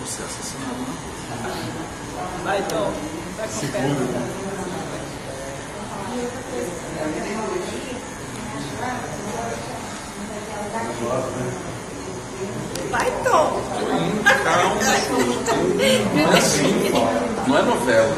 ser assassinado na rua. Vai, Tom. Vai com Seguro. Vai, Tom. Calma. Não é assim, não é novela.